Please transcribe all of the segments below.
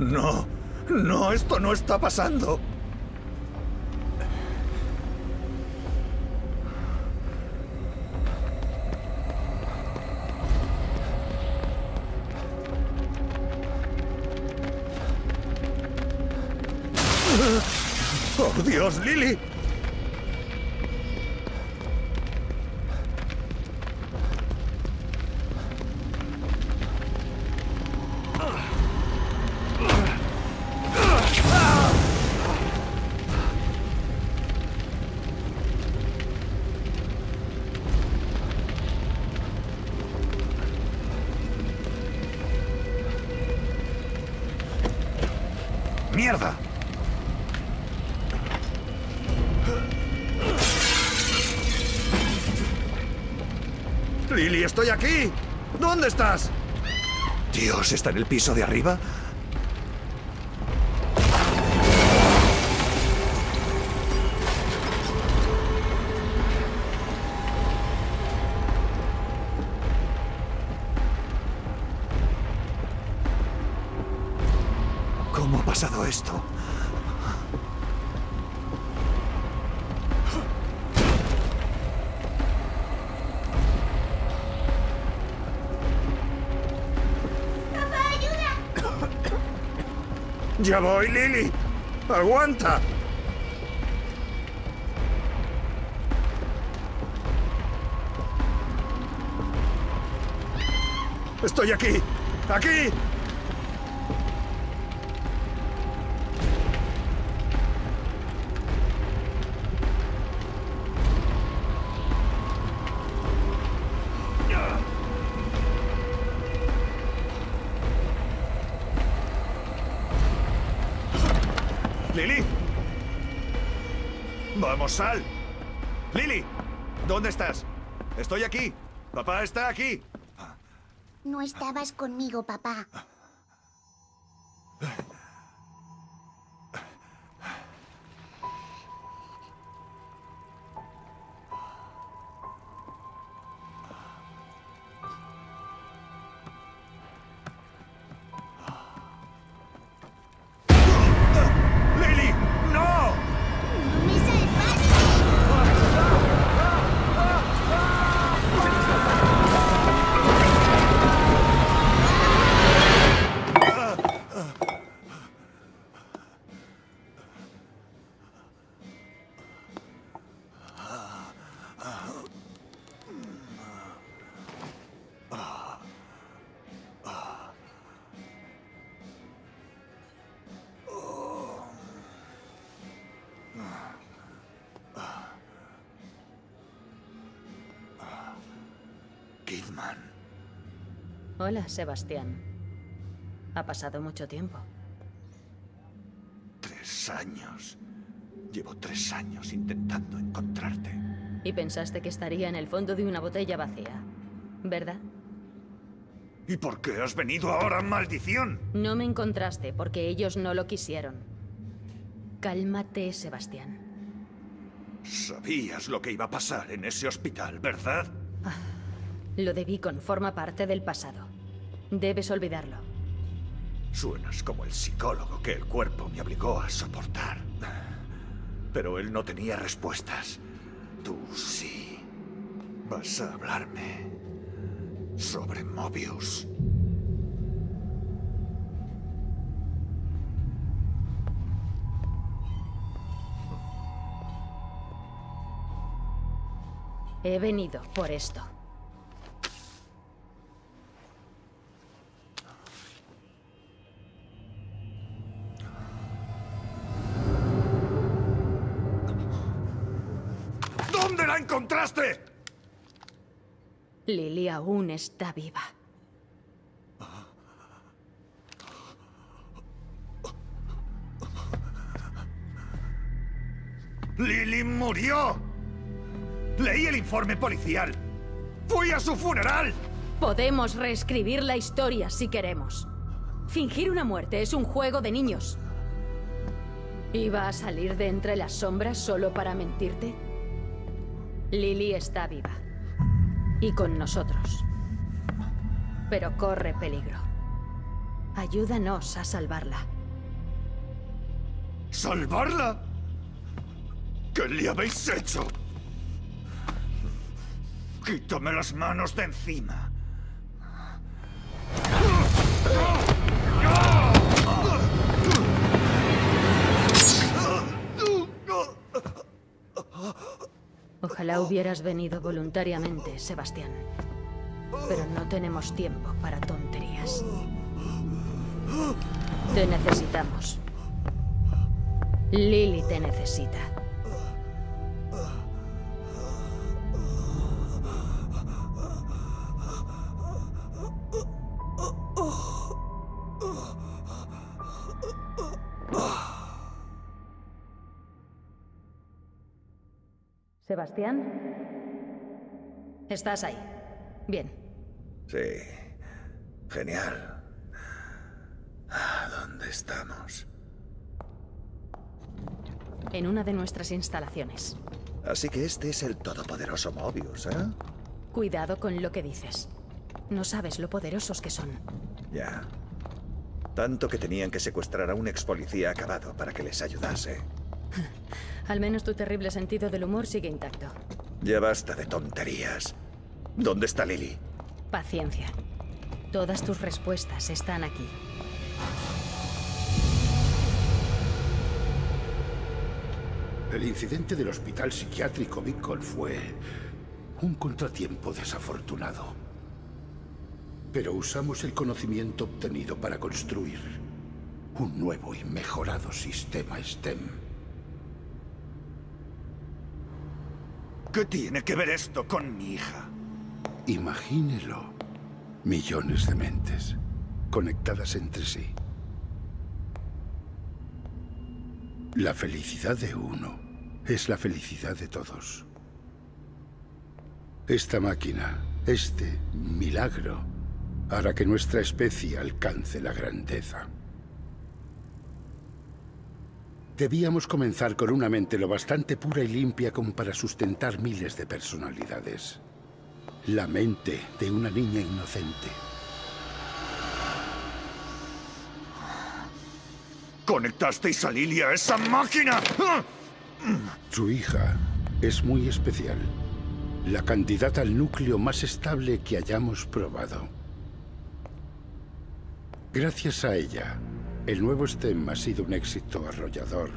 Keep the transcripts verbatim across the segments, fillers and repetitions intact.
No, no, esto no está pasando. ¡Oh, Dios, Lily! ¡Mierda! ¡Lily, estoy aquí! ¿Dónde estás? Dios, ¿está en el piso de arriba? ¿Cómo ha pasado esto? ¡Ya voy, Lily! ¡Aguanta! ¡Estoy aquí! ¡Aquí! ¡Lily! ¡Vamos, sal! ¡Lily! ¿Dónde estás? Estoy aquí. Papá está aquí. No estabas conmigo, papá. Kidman. Hola, Sebastián. Ha pasado mucho tiempo. Tres años. Llevo tres años intentando encontrarte. Y pensaste que estaría en el fondo de una botella vacía, ¿verdad? ¿Y por qué has venido ahora, maldición? No me encontraste porque ellos no lo quisieron. Cálmate, Sebastián. Sabías lo que iba a pasar en ese hospital, ¿verdad? Ah, lo de Beacon forma parte del pasado. Debes olvidarlo. Suenas como el psicólogo que el cuerpo me obligó a soportar. Pero él no tenía respuestas. Tú sí. Vas a hablarme sobre Mobius. He venido por esto. ¿Dónde la encontraste? Lily aún está viva. ¡Lily murió! Leí el informe policial. ¡Fui a su funeral! Podemos reescribir la historia si queremos. Fingir una muerte es un juego de niños. ¿Iba a salir de entre las sombras solo para mentirte? Lily está viva. Y con nosotros. Pero corre peligro. Ayúdanos a salvarla. ¿Salvarla? ¿Qué le habéis hecho? Quítame las manos de encima. Ojalá hubieras venido voluntariamente, Sebastián. Pero no tenemos tiempo para tonterías. Te necesitamos. Lily te necesita. ¿Sebastián? ¿Estás ahí? Bien. Sí. Genial. ¿Dónde estamos? En una de nuestras instalaciones. Así que este es el todopoderoso Mobius, ¿eh? Cuidado con lo que dices. No sabes lo poderosos que son. Ya. Tanto que tenían que secuestrar a un ex policía acabado para que les ayudase. Al menos tu terrible sentido del humor sigue intacto. Ya basta de tonterías. ¿Dónde está Lily? Paciencia. Todas tus respuestas están aquí. El incidente del hospital psiquiátrico Beacon fue un contratiempo desafortunado. Pero usamos el conocimiento obtenido para construir un nuevo y mejorado sistema STEM. ¿Qué tiene que ver esto con mi hija? Imagínelo. Millones de mentes conectadas entre sí. La felicidad de uno es la felicidad de todos. Esta máquina, este milagro, hará que nuestra especie alcance la grandeza. Debíamos comenzar con una mente lo bastante pura y limpia como para sustentar miles de personalidades. La mente de una niña inocente. ¿Conectasteis a Lily a esa máquina? Su hija es muy especial. La candidata al núcleo más estable que hayamos probado. Gracias a ella, el nuevo STEM ha sido un éxito arrollador.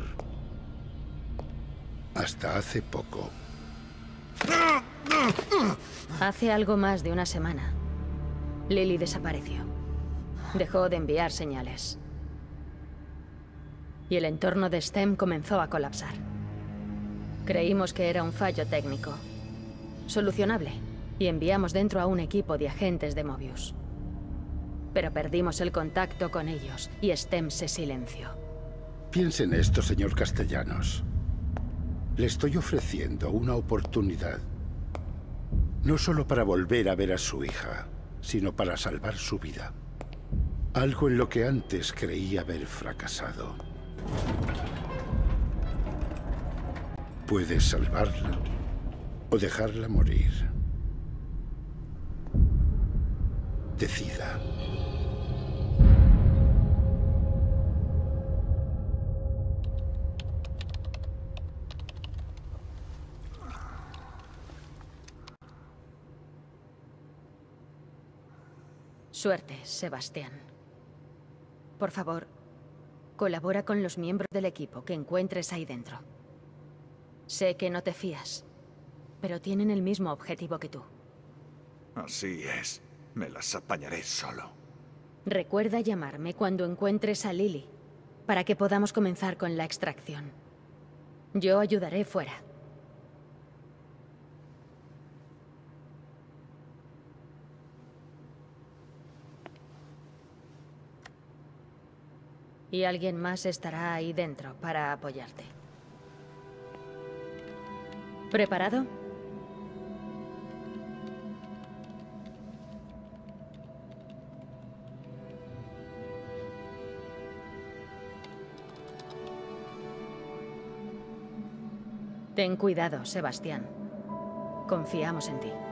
Hasta hace poco. Hace algo más de una semana, Lily desapareció. Dejó de enviar señales. Y el entorno de STEM comenzó a colapsar. Creímos que era un fallo técnico. Solucionable. Y enviamos dentro a un equipo de agentes de Mobius. Pero perdimos el contacto con ellos y STEM se silenció. Piense en esto, señor Castellanos. Le estoy ofreciendo una oportunidad. No solo para volver a ver a su hija, sino para salvar su vida. Algo en lo que antes creí haber fracasado. Puede salvarla o dejarla morir. Decida. Suerte, Sebastián. Por favor, colabora con los miembros del equipo que encuentres ahí dentro. Sé que no te fías, pero tienen el mismo objetivo que tú. Así es. Me las apañaré solo. Recuerda llamarme cuando encuentres a Lily, para que podamos comenzar con la extracción. Yo ayudaré fuera. Y alguien más estará ahí dentro para apoyarte. ¿Preparado? Ten cuidado, Sebastián. Confiamos en ti.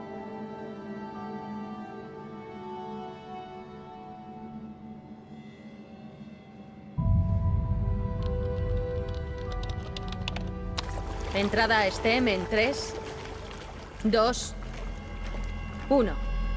Entrada a STEM en tres, dos, uno.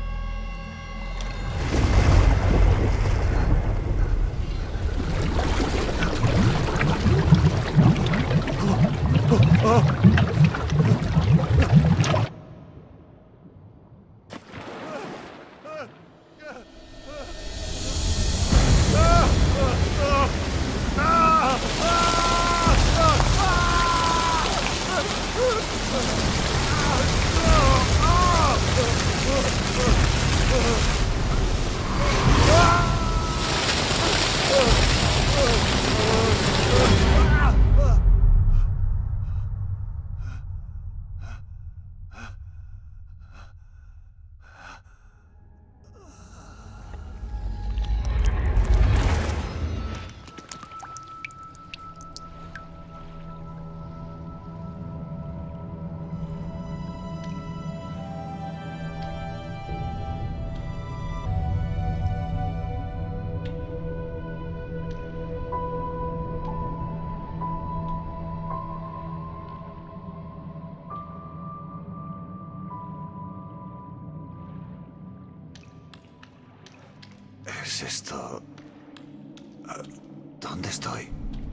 ¿Es esto? ¿Dónde estoy?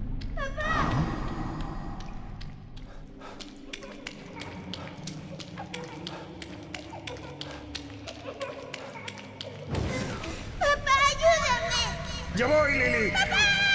¡Papá, ayúdame! ¡Ya voy, Lily! ¡Papá!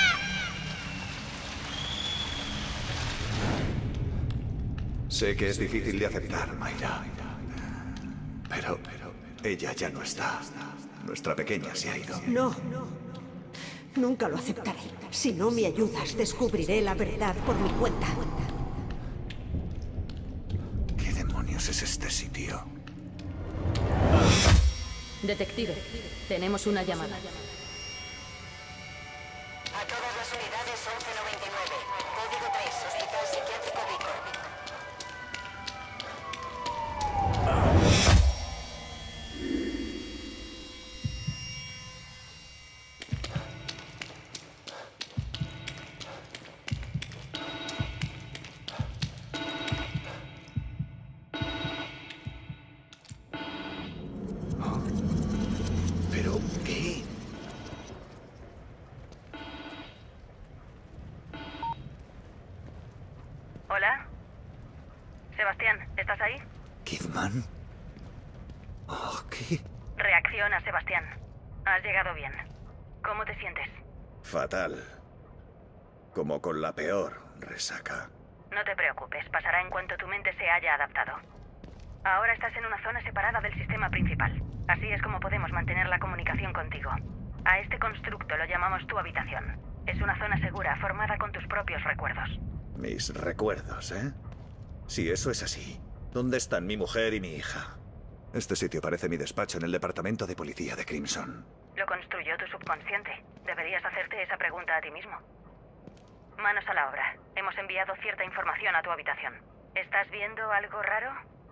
Sé que es difícil de aceptar, Mayra. Pero, pero, ella ya no está. Nuestra pequeña se ha ido. No. Nunca lo aceptaré. Si no me ayudas, descubriré la verdad por mi cuenta. ¿Qué demonios es este sitio? Detective, tenemos una llamada. A todas las unidades once noventa y nueve. Código tres, Hospital Psiquiátrico Beacon. ¿Pero qué? Hola. Sebastián, ¿estás ahí? ¿Kidman? Oh, ¿qué? Reacciona, Sebastián. Has llegado bien. ¿Cómo te sientes? Fatal. Como con la peor resaca. No te preocupes, pasará en cuanto tu mente se haya adaptado. Ahora estás en una zona separada del sistema principal. Así es como podemos mantener la comunicación contigo. A este constructo lo llamamos tu habitación. Es una zona segura, formada con tus propios recuerdos. Mis recuerdos, ¿eh? Si eso es así, ¿dónde están mi mujer y mi hija? Este sitio parece mi despacho en el departamento de policía de Crimson. Lo construyó tu subconsciente. Deberías hacerte esa pregunta a ti mismo. Manos a la obra. Hemos enviado cierta información a tu habitación. ¿Estás viendo algo raro?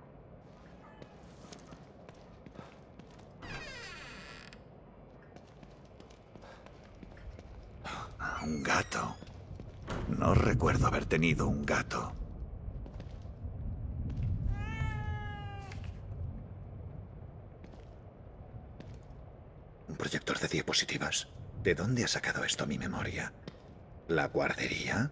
Un gato. No recuerdo haber tenido un gato. Un proyector de diapositivas. ¿De dónde ha sacado esto mi memoria? ¿La guardería?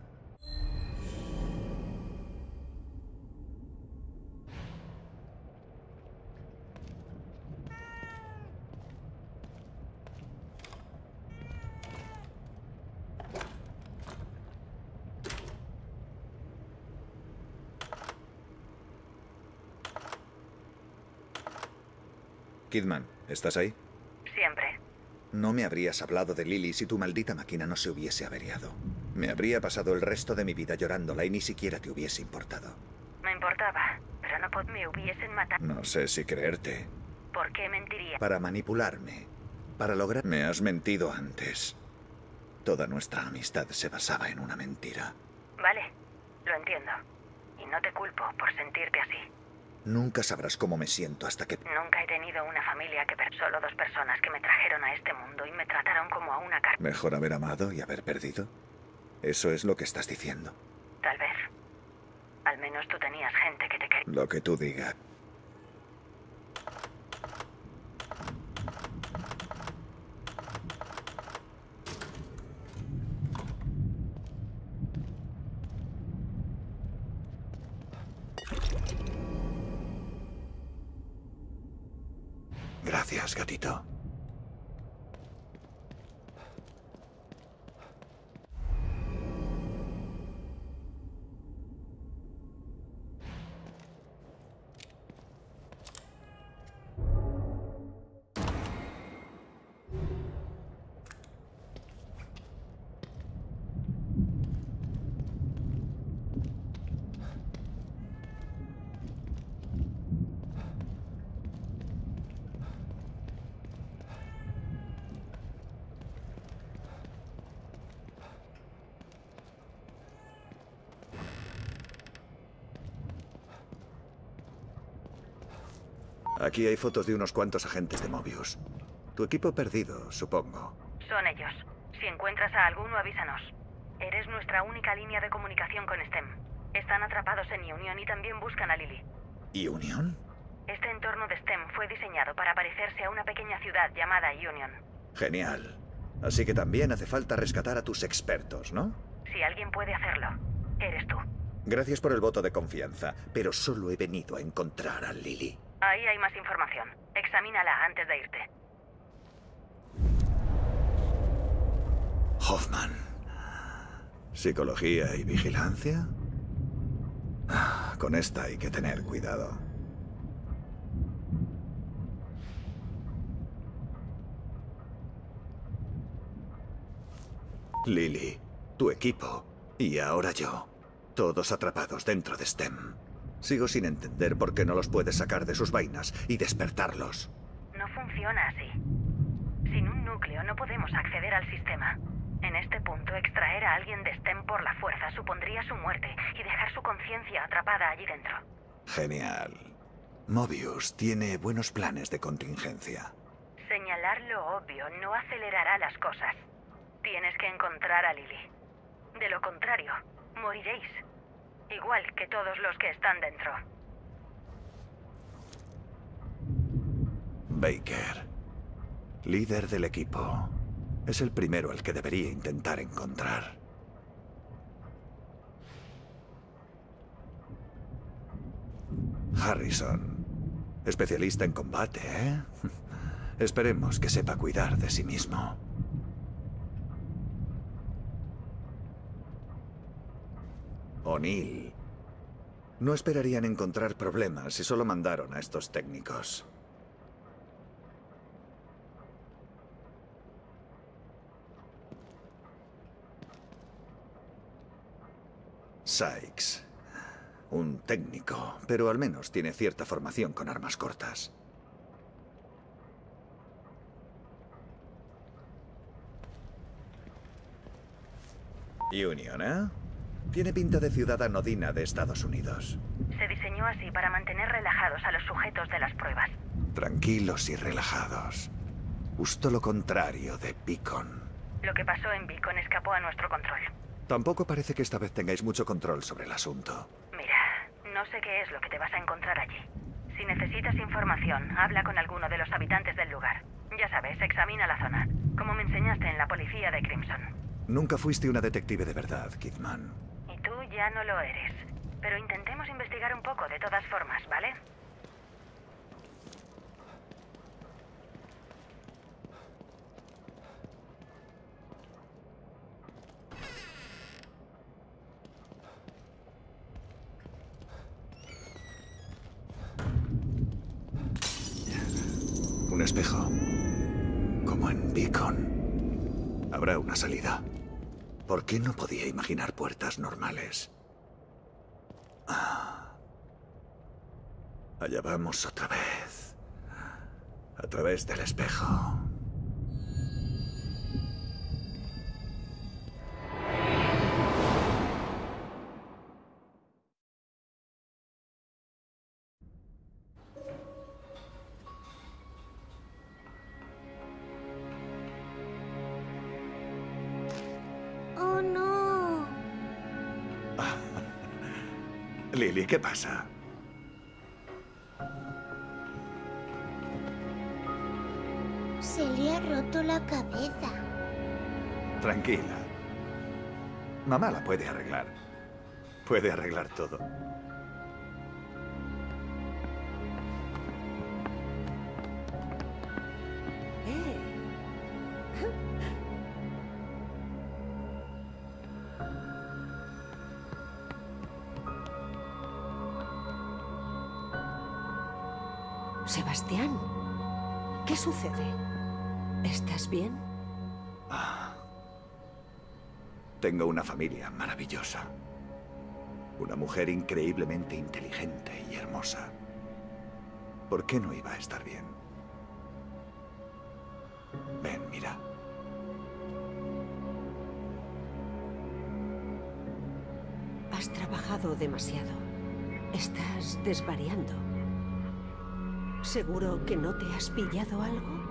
Kidman, ¿estás ahí? Siempre. No me habrías hablado de Lily si tu maldita máquina no se hubiese averiado. Me habría pasado el resto de mi vida llorándola y ni siquiera te hubiese importado. Me importaba, pero no pod- me hubiesen matado. No sé si creerte. ¿Por qué mentiría? Para manipularme. Para lograr... Me has mentido antes. Toda nuestra amistad se basaba en una mentira. Vale, lo entiendo. Y no te culpo por sentirte así. Nunca sabrás cómo me siento hasta que... Nunca he tenido una familia que... Per solo dos personas que me trajeron a este mundo y me trataron como a una carta. ¿Mejor haber amado y haber perdido? ¿Eso es lo que estás diciendo? Tal vez. Al menos tú tenías gente que te quería. Lo que tú digas. Gracias, gatito. Aquí hay fotos de unos cuantos agentes de Mobius. Tu equipo perdido, supongo. Son ellos. Si encuentras a alguno, avísanos. Eres nuestra única línea de comunicación con STEM. Están atrapados en Union y también buscan a Lily. ¿Y Union? Este entorno de STEM fue diseñado para parecerse a una pequeña ciudad llamada Union. Genial. Así que también hace falta rescatar a tus expertos, ¿no? Si alguien puede hacerlo, eres tú. Gracias por el voto de confianza, pero solo he venido a encontrar a Lily. Ahí hay más información. Examínala antes de irte. Hoffman. ¿Psicología y vigilancia? Ah, con esta hay que tener cuidado. Lily, tu equipo, y ahora yo. Todos atrapados dentro de STEM. Sigo sin entender por qué no los puedes sacar de sus vainas y despertarlos. No funciona así. Sin un núcleo no podemos acceder al sistema. En este punto, extraer a alguien de STEM por la fuerza supondría su muerte y dejar su conciencia atrapada allí dentro. Genial. Mobius tiene buenos planes de contingencia. Señalar lo obvio no acelerará las cosas. Tienes que encontrar a Lily. De lo contrario, moriréis. Igual que todos los que están dentro. Baker, líder del equipo. Es el primero al que debería intentar encontrar. Harrison, especialista en combate, ¿eh? Esperemos que sepa cuidar de sí mismo. O'Neill. No esperarían encontrar problemas si solo mandaron a estos técnicos. Sykes. Un técnico, pero al menos tiene cierta formación con armas cortas. Union, ¿eh? Tiene pinta de ciudad anodina de Estados Unidos. Se diseñó así para mantener relajados a los sujetos de las pruebas. Tranquilos y relajados. Justo lo contrario de Beacon. Lo que pasó en Beacon escapó a nuestro control. Tampoco parece que esta vez tengáis mucho control sobre el asunto. Mira, no sé qué es lo que te vas a encontrar allí. Si necesitas información, habla con alguno de los habitantes del lugar. Ya sabes, examina la zona, como me enseñaste en la policía de Crimson. Nunca fuiste una detective de verdad, Kidman. Y tú ya no lo eres. Pero intentemos investigar un poco de todas formas, ¿vale? Un espejo. Como en Beacon. Habrá una salida. ¿Por qué no podía imaginar puertas normales? Ah. Allá vamos otra vez. A través del espejo. Lily, ¿qué pasa? Se le ha roto la cabeza. Tranquila. Mamá la puede arreglar. Puede arreglar todo. Sebastián, ¿qué sucede? ¿Estás bien? Ah. Tengo una familia maravillosa. Una mujer increíblemente inteligente y hermosa. ¿Por qué no iba a estar bien? Ven, mira. Has trabajado demasiado. Estás desvariando. ¿Seguro que no te has pillado algo?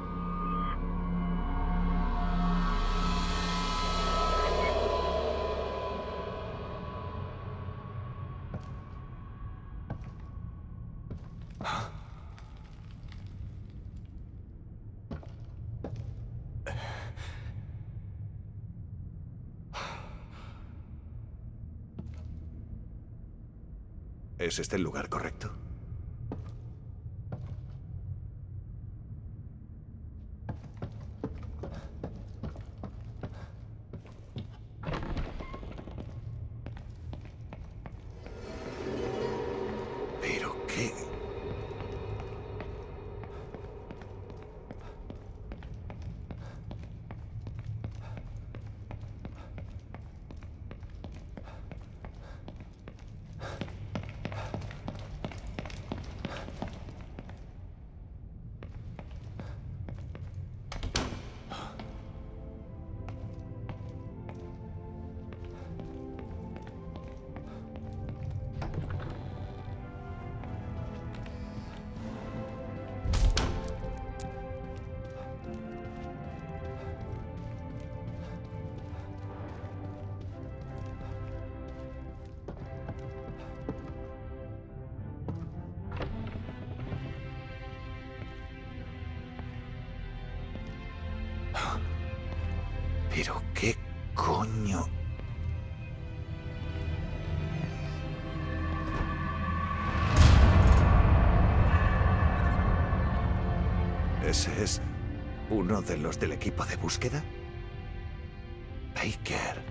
¿Es este el lugar correcto? ¿Pero qué? ¿Pero qué coño? ¿Ese es uno de los del equipo de búsqueda? Baker.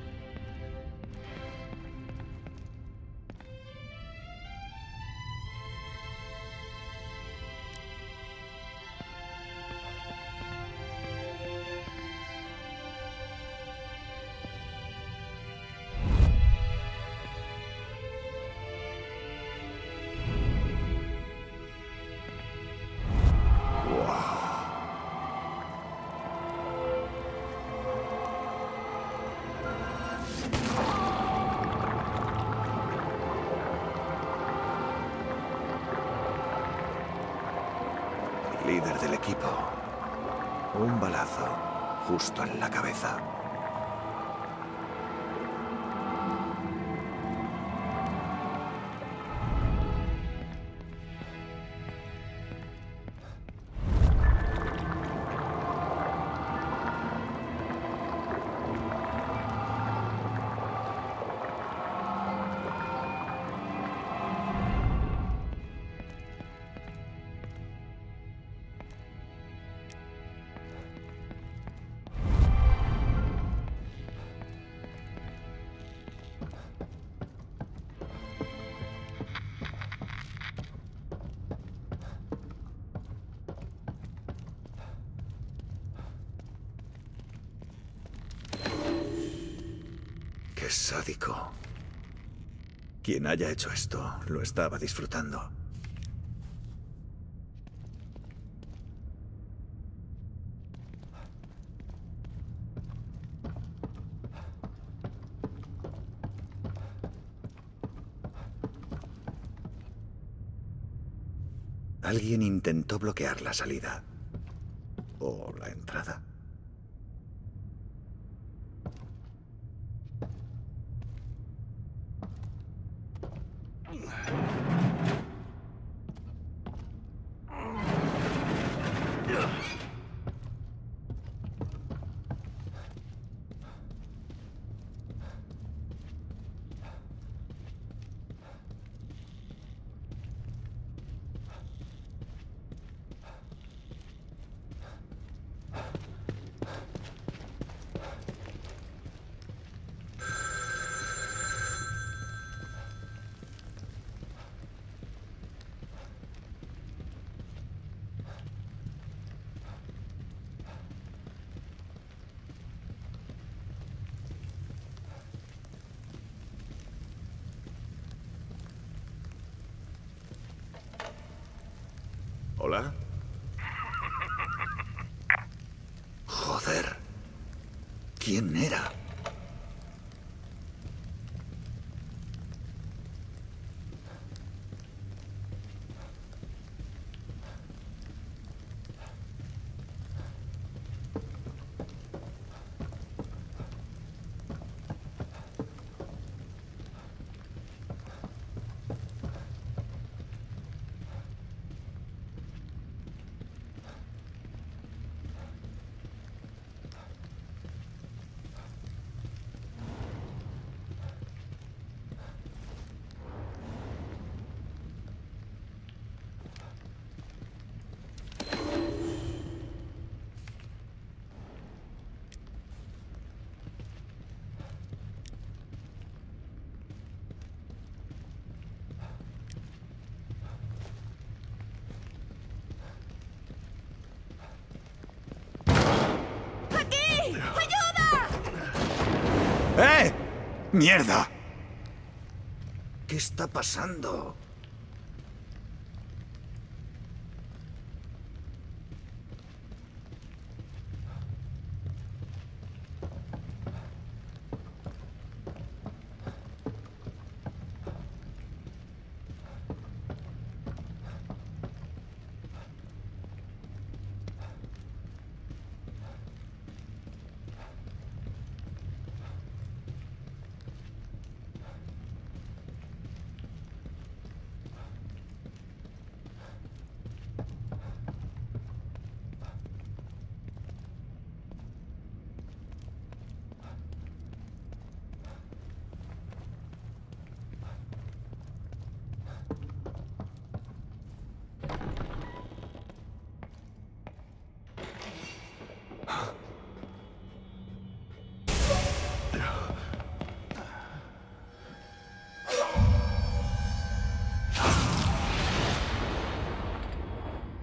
Líder del equipo. Un balazo justo en la cabeza. Qué sádico. Quien haya hecho esto lo estaba disfrutando. Alguien intentó bloquear la salida. ¿O la entrada? ¿Hola? Joder. ¿Quién era? ¡Eh! ¡Mierda! ¿Qué está pasando?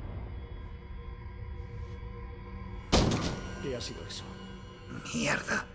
¿Qué ha sido eso? Mierda.